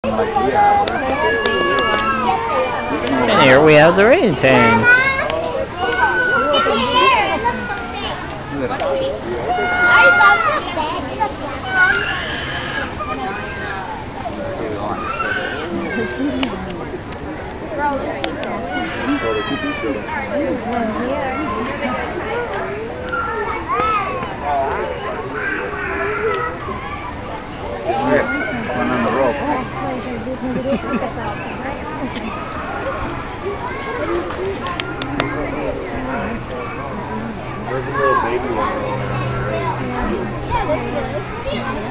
And here we have the Rainatans. One on the rope. There's a little baby one over there.